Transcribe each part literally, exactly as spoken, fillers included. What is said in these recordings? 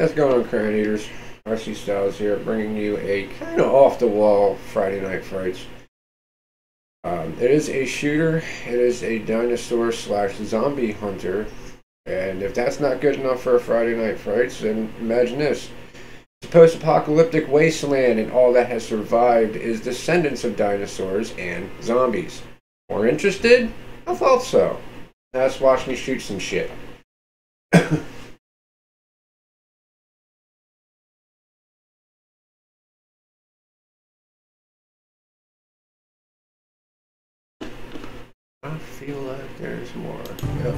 What's going on, Crown Eaters? R C Styles here, bringing you a kind of off-the-wall Friday Night Frights. Um, it is a shooter. It is a dinosaur slash zombie hunter. And if that's not good enough for a Friday Night Frights, then imagine this. It's a post-apocalyptic wasteland, and all that has survived is descendants of dinosaurs and zombies. More interested? I thought so. Now let's watch me shoot some shit. I feel like there's more. Yep.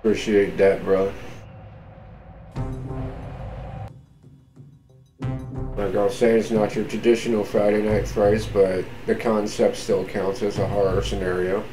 Appreciate that, brother. Like I'll say, it's not your traditional Friday Night Frights, but the concept still counts as a horror scenario.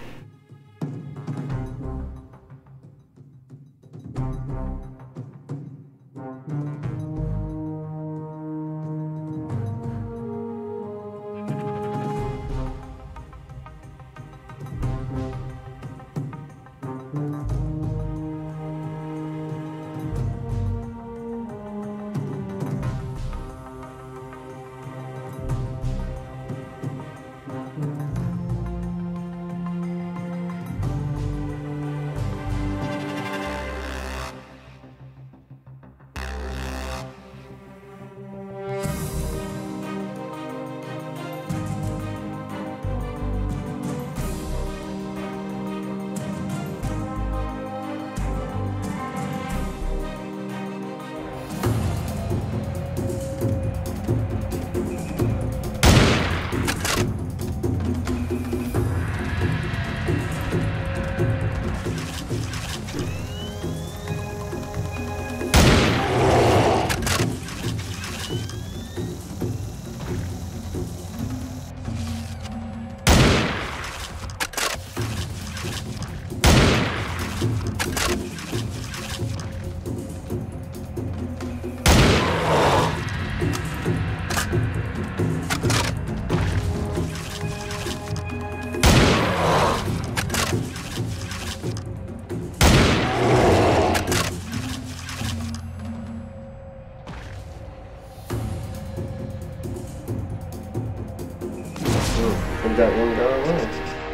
And that one got away.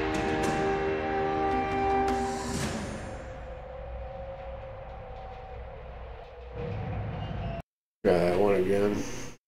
Try that one again.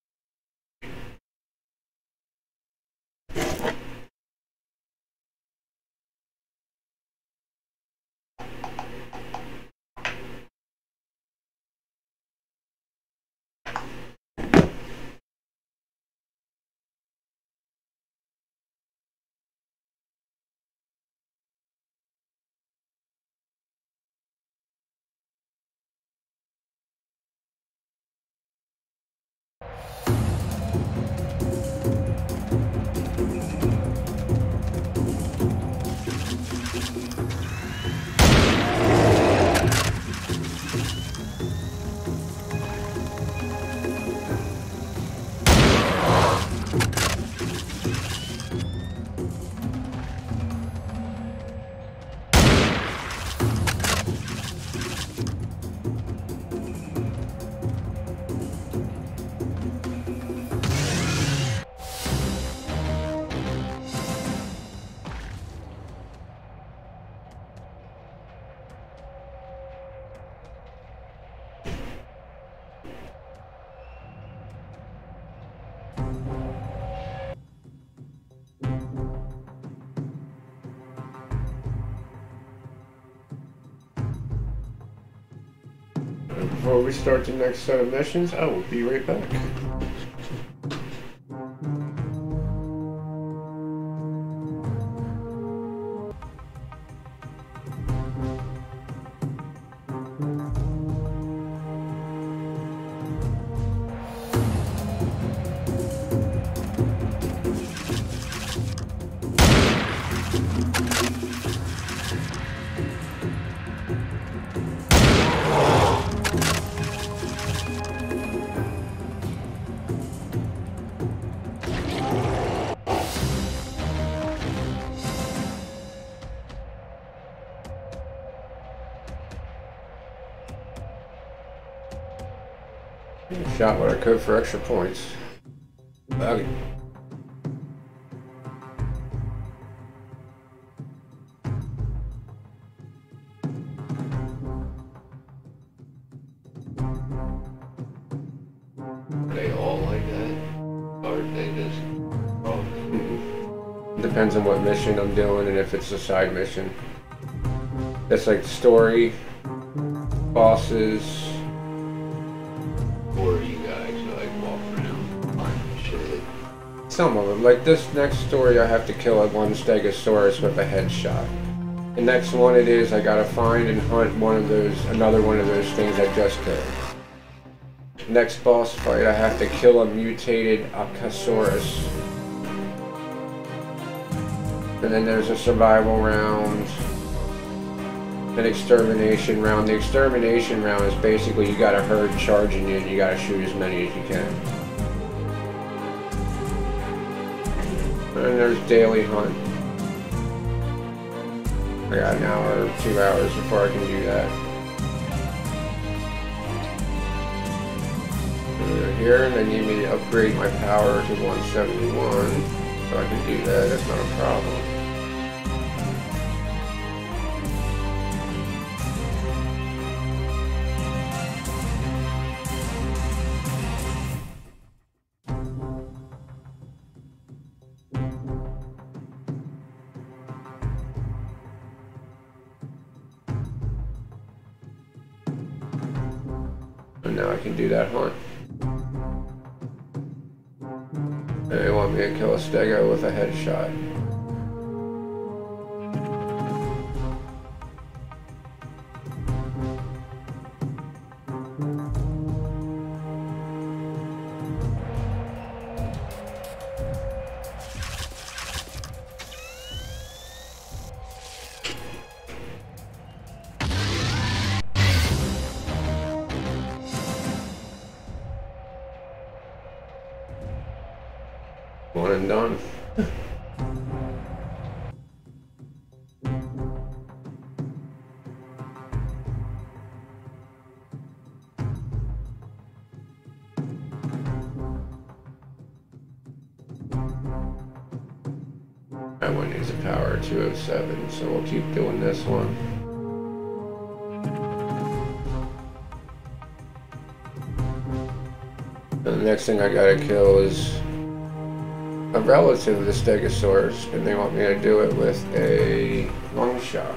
Before we start the next set of missions, I will be right back. Shot what I could for extra points. Okay. Are they all like that? Or are they just... Oh. Mm-hmm. Depends on what mission I'm doing and if it's a side mission. That's like story, bosses. Or you guys like walk around finding shit? Some of them. Like this next story, I have to kill like one Stegosaurus with a headshot. The next one it is I gotta find and hunt one of those, another one of those things I just killed. Next boss fight I have to kill a mutated Akasaurus. And then there's a survival round, an extermination round. The extermination round is basically you got a herd charging you and you gotta shoot as many as you can. And there's daily hunt. I got an hour or two hours before I can do that. Uh, here, and they need me to upgrade my power to one seventy-one, so I can do that. That's not a problem. And now I can do that hunt. And they want me to kill a stego with a headshot. One and done. That one needs a power of two oh seven, so we'll keep doing this one. And the next thing I gotta kill is a relative of the Stegosaurus, and they want me to do it with a lung shot.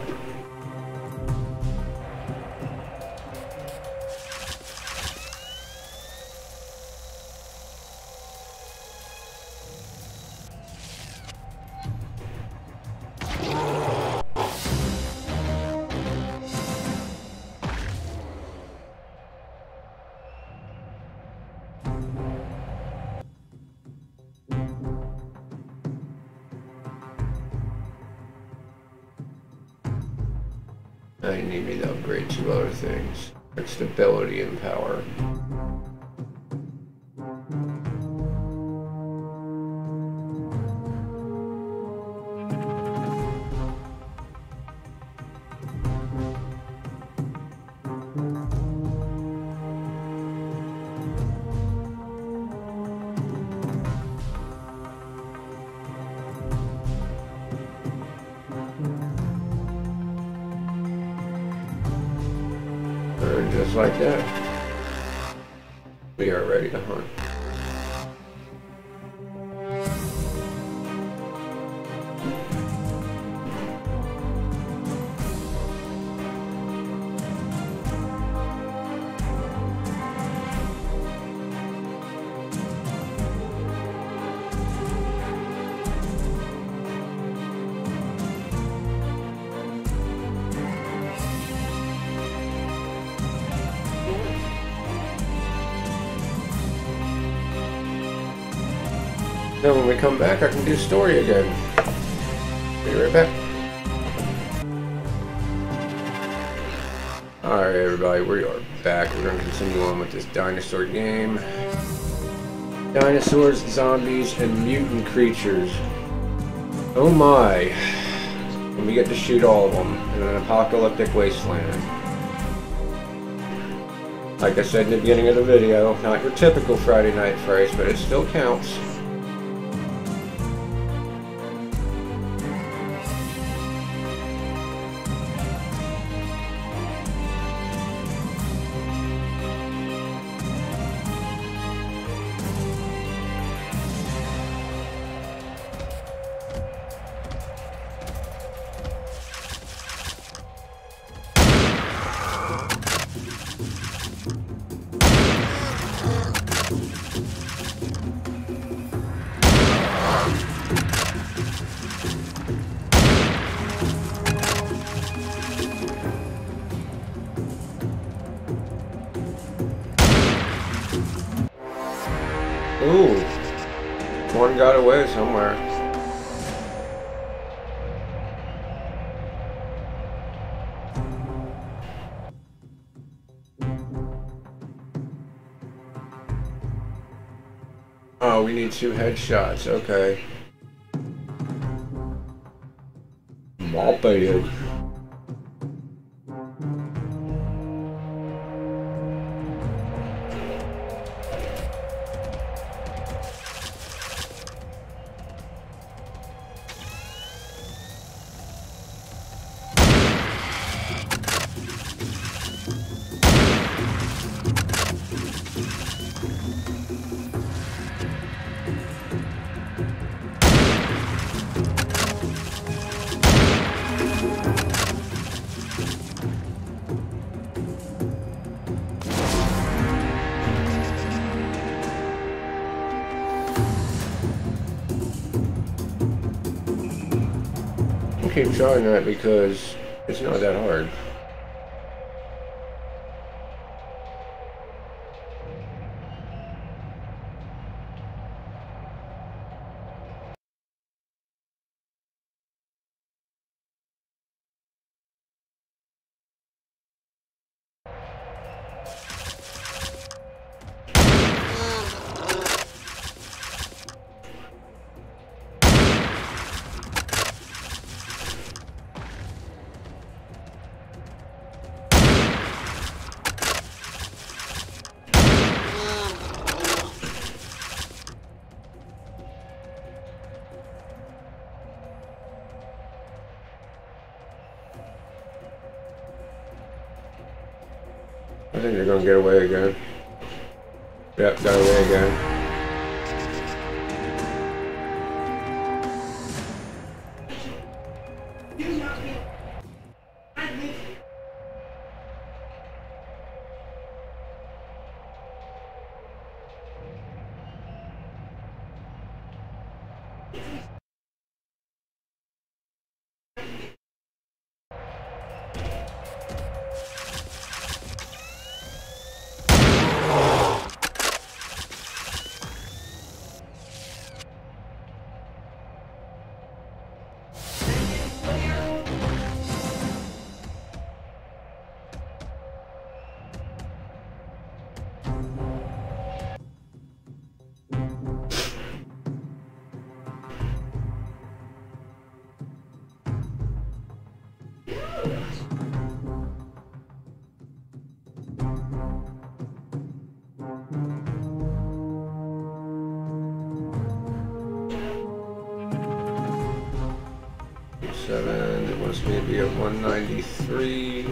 Now you need me to upgrade two other things, like stability and power. And just like that, we are ready to hunt. Then when we come back, I can do story again. Be right back. Alright everybody, we are back. We're going to continue on with this dinosaur game. Dinosaurs, zombies, and mutant creatures. Oh my. And we get to shoot all of them in an apocalyptic wasteland. Like I said in the beginning of the video, not your typical Friday Night Frights, but it still counts. got away somewhere. Oh, we need two headshots. Okay. Malpated. Keep trying that because it's not that hard. I think they're gonna get away again. Yep, got away again. Seven, it wants me to be at one ninety-three.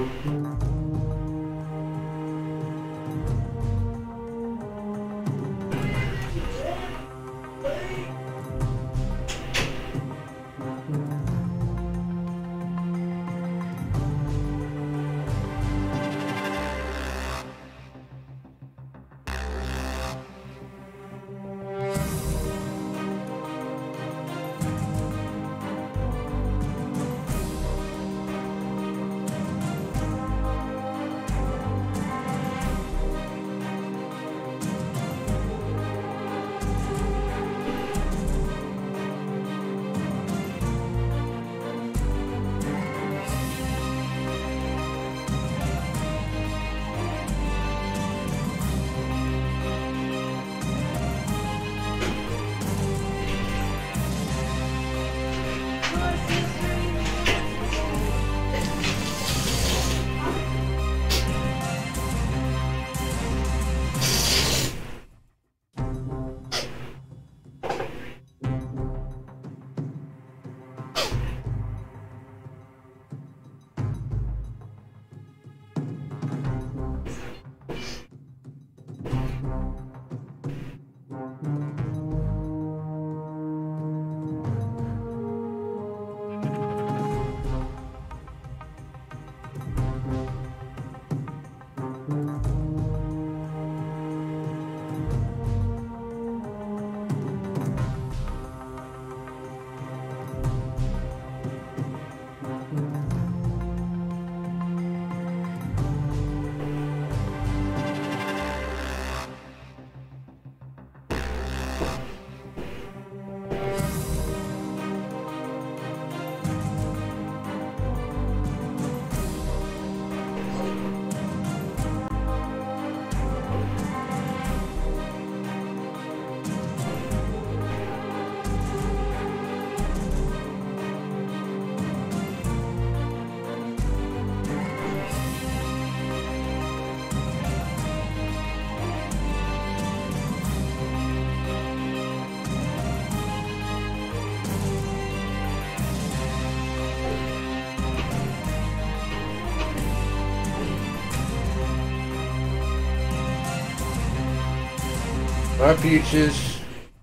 My peaches.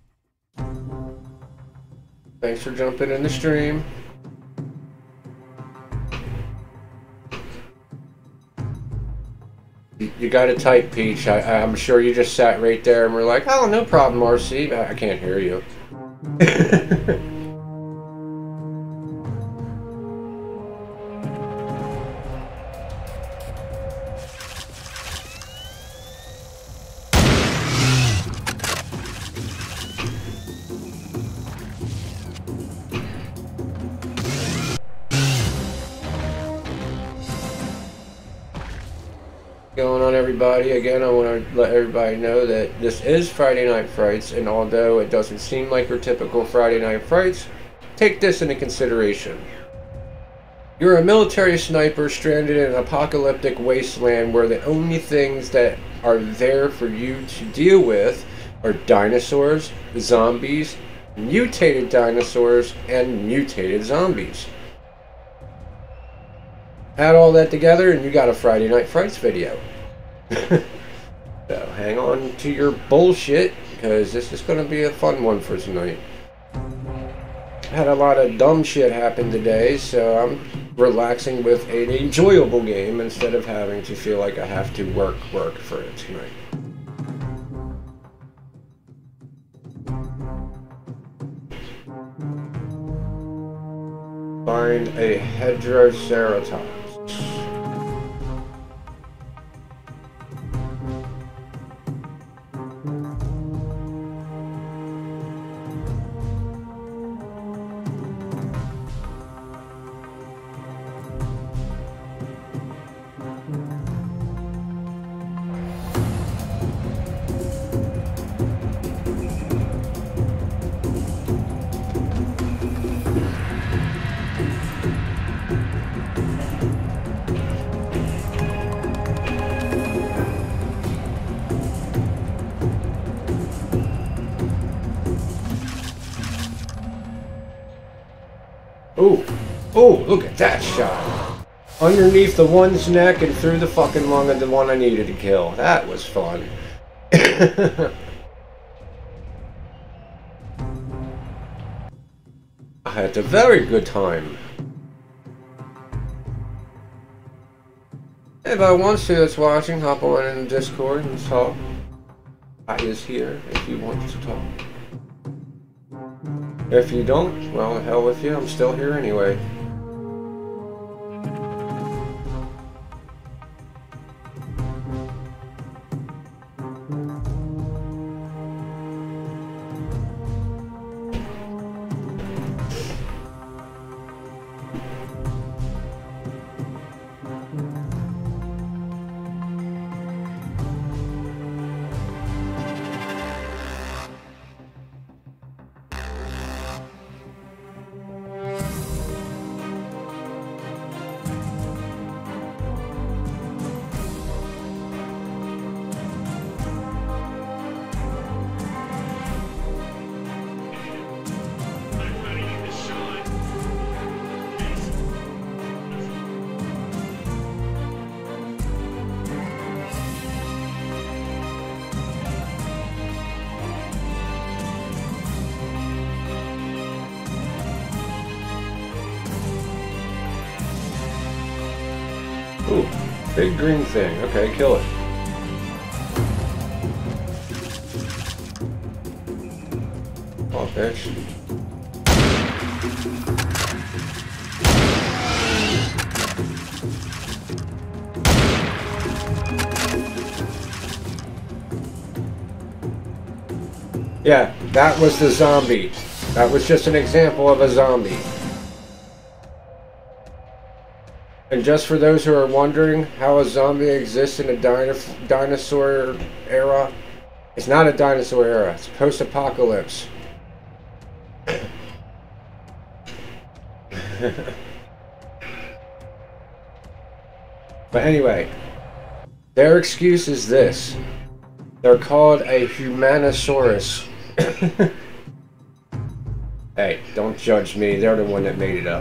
Thanks for jumping in the stream. You, you got to type, Peach. I, I'm sure you just sat right there and were like, oh, no problem, R C. I, I can't hear you. Going on, everybody? Again, I want to let everybody know that this is Friday Night Frights, and although it doesn't seem like your typical Friday Night Frights, take this into consideration. You're a military sniper stranded in an apocalyptic wasteland where the only things that are there for you to deal with are dinosaurs, zombies, mutated dinosaurs, and mutated zombies. Add all that together and you got a Friday Night Frights video. So hang on to your bullshit, because this is going to be a fun one for tonight. Had a lot of dumb shit happen today, so I'm relaxing with an enjoyable game instead of having to feel like I have to work, work for it tonight. Find a Hedroceratops. Oh, oh, look at that shot. Underneath the one's neck and through the fucking lung of the one I needed to kill. That was fun. I had a very good time. Anybody wants to that's watching, hop on in the Discord and talk. I is here if you want to talk. If you don't, well, the hell with you, I'm still here anyway. Ooh, big green thing. Okay, kill it. Oh, bitch. Yeah, that was the zombie. That was just an example of a zombie. And just for those who are wondering how a zombie exists in a dino dinosaur era, it's not a dinosaur era, it's post-apocalypse. But anyway, their excuse is this. They're called a Humanosaurus. Hey, don't judge me, they're the one that made it up.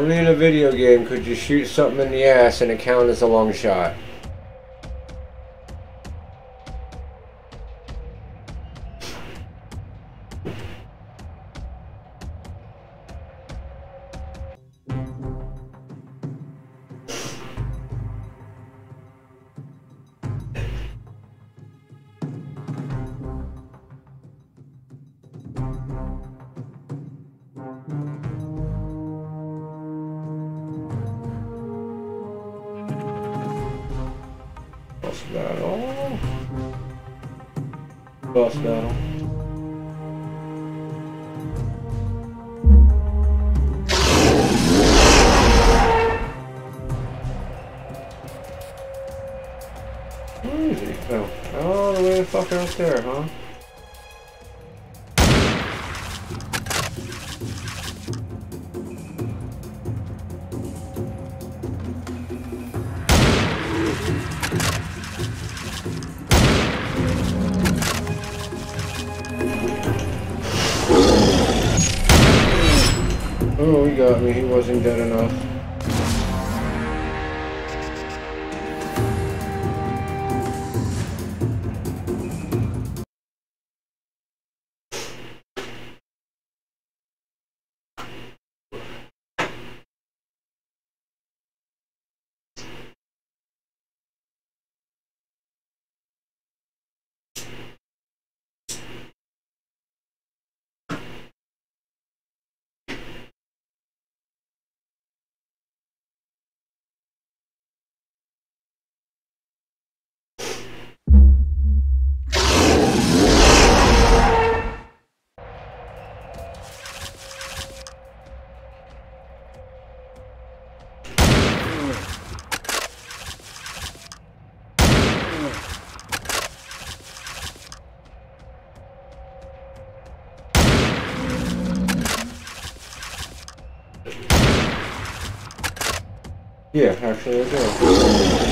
Only in a video game could you shoot something in the ass and it count as a long shot. Boss battle. Boss battle. Where is he? Oh, all the way the fuck out there, huh? Oh, he got me. He wasn't dead enough. Yeah, actually I do.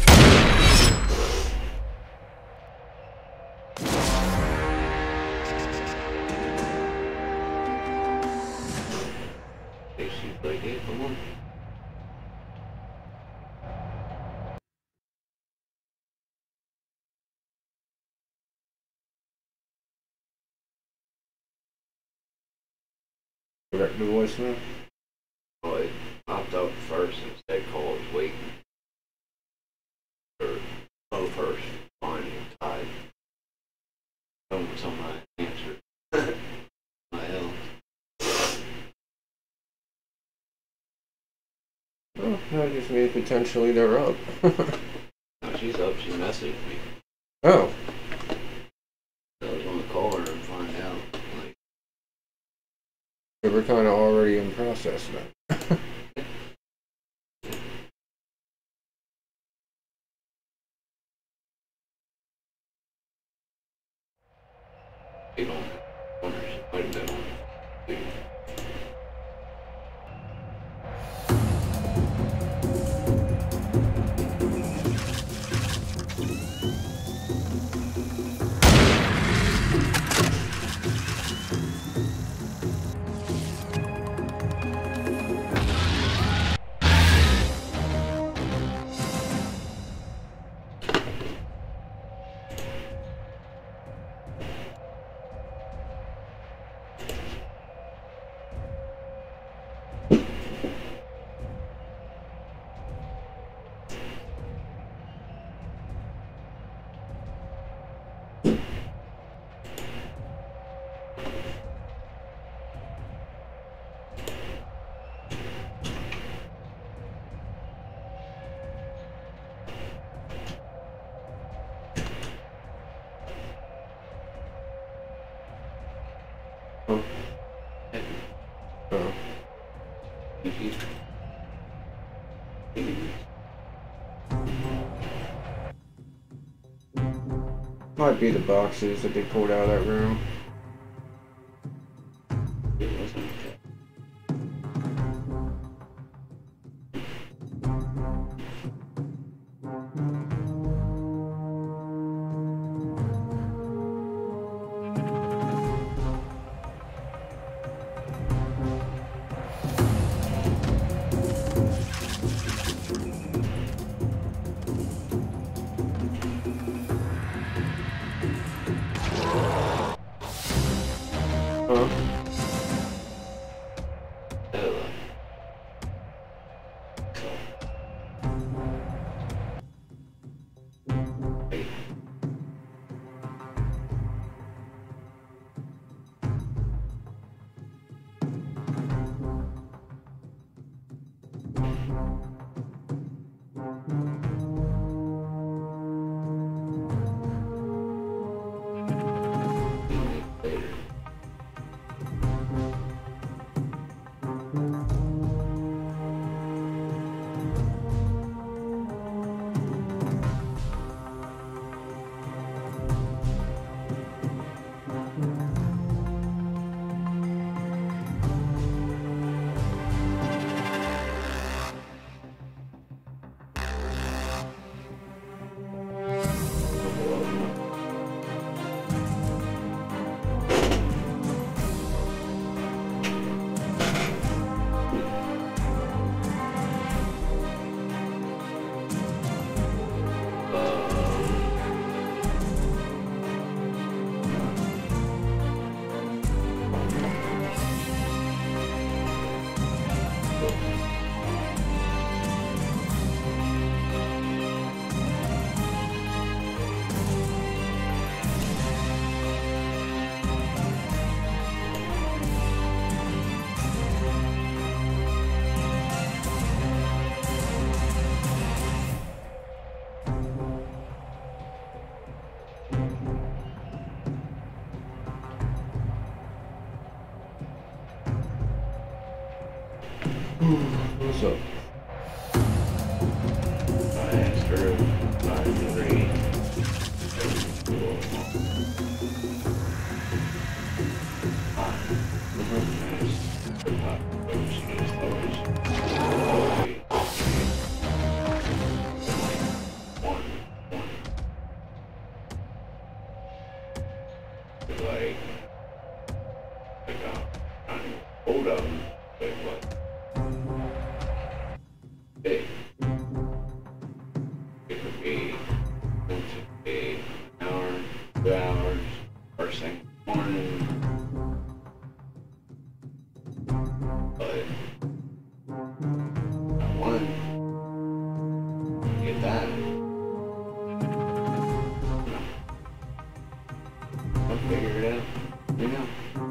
Correct the voicemail. Oh, it popped up first and said call is waiting. Or oh first, finding tied. Don't somebody answer. My hell. Oh, that just means potentially they're up. No, she's up, she messaged me. Oh. So I was gonna call her and find out. Like, They were kind of already in process then. you don't wonder she might have been on it. Oh. Oh. Might be the boxes that they pulled out of that room. What's up? I asked her five three. Like, like, uh, hold on, like what? Hey, it could be, it could be an hour, two hours, first thing in the morning. But I want to get that. I'll figure it out, you know.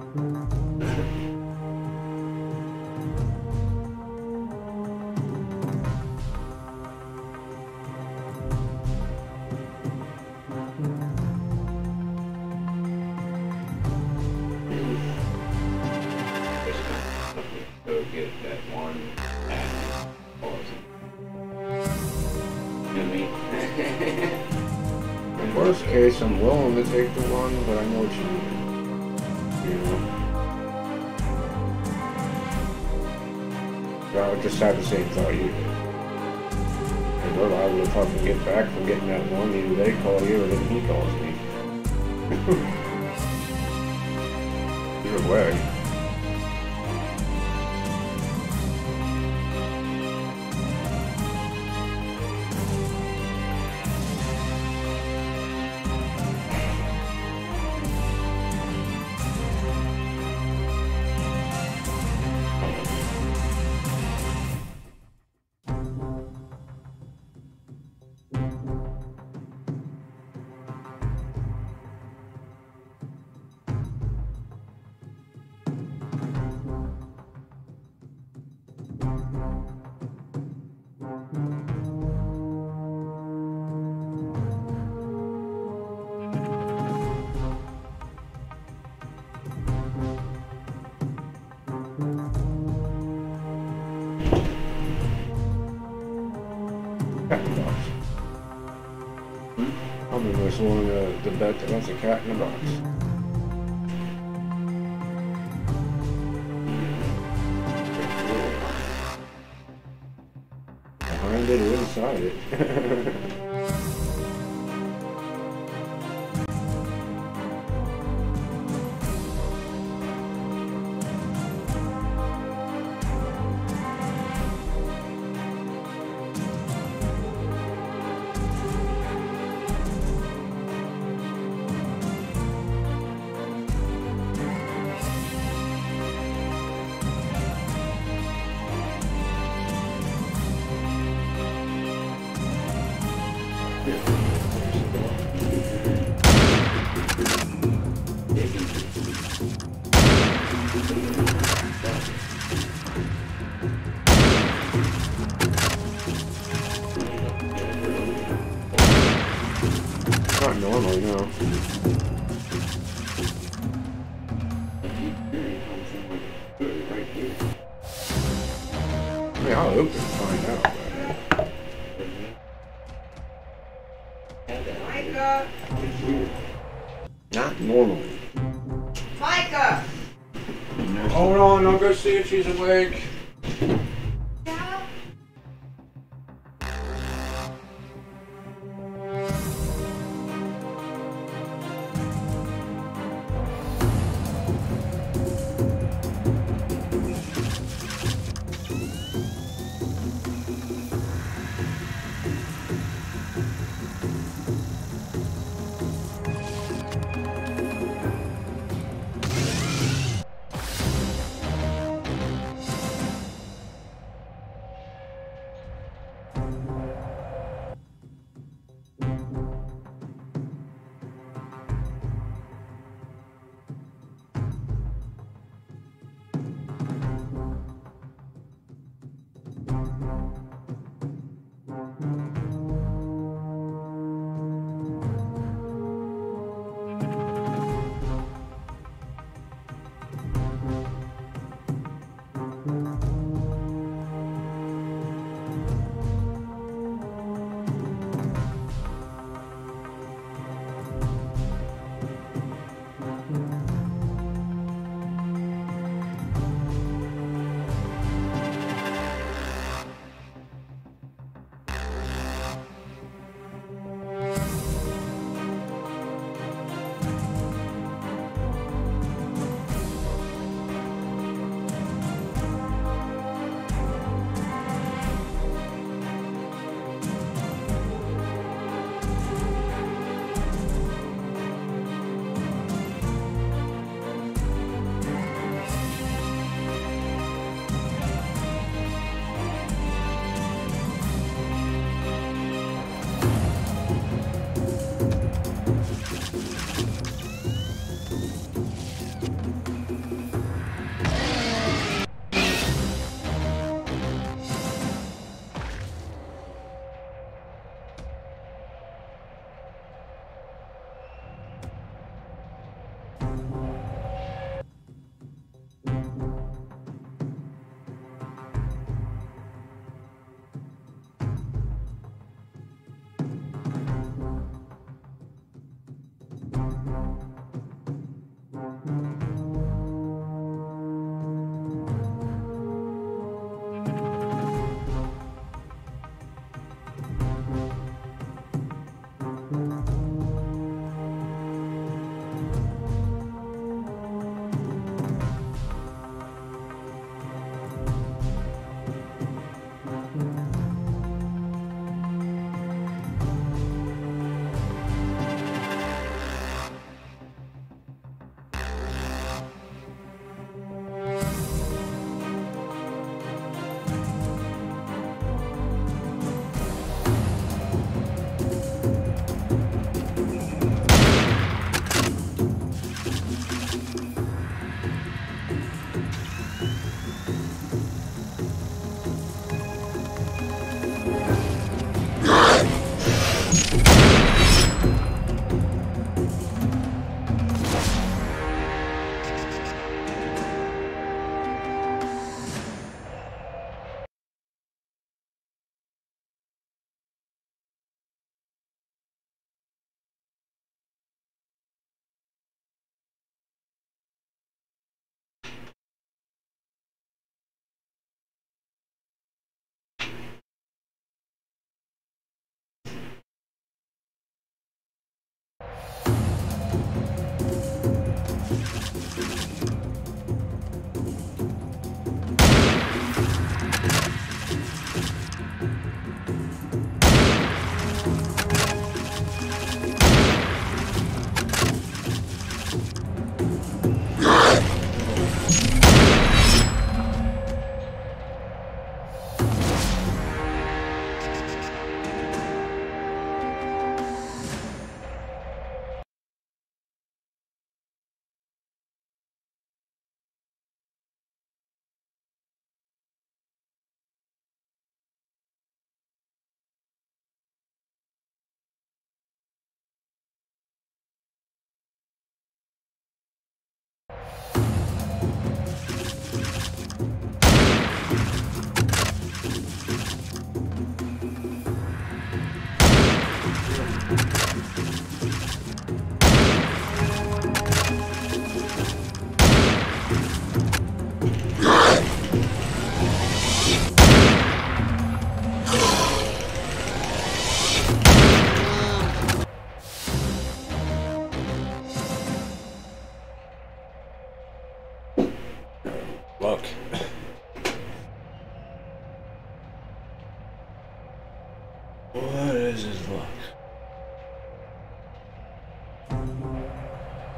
Go get that one app. You know what I mean? In worst case, I'm willing to take the one, but I know what you mean. You know? I would just have the same thought you did. And we're liable to fucking get back from getting that one. Either they call you or then he calls me. Either way. Cat in a box. Hmm? I'll be most willing to, to bet that that's a cat in a box. Behind it or inside it. Not normally, no. I mean, I'll open and find out. Micah! Not normally. Micah! Hold on, I'll go see if she's awake. Yeah?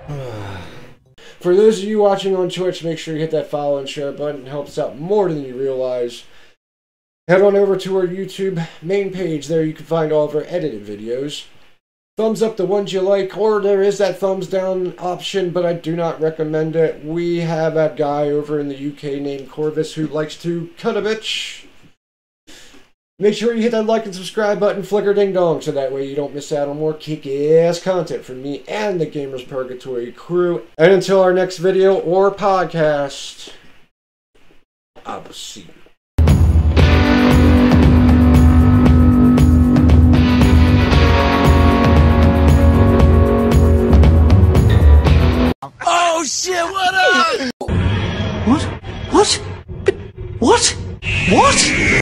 For those of you watching on Twitch, make sure you hit that follow and share button. It helps out more than you realize. Head on over to our YouTube main page. There you can find all of our edited videos. Thumbs up the ones you like, or there is that thumbs down option, but I do not recommend it. We have that guy over in the U K named Corvus who likes to cut a bitch. Make sure you hit that like and subscribe button, flicker ding dong, so that way you don't miss out on more kick-ass content from me and the Gamers Purgatory crew. And until our next video or podcast, I will see you. Oh shit, what up? What? What? What? What?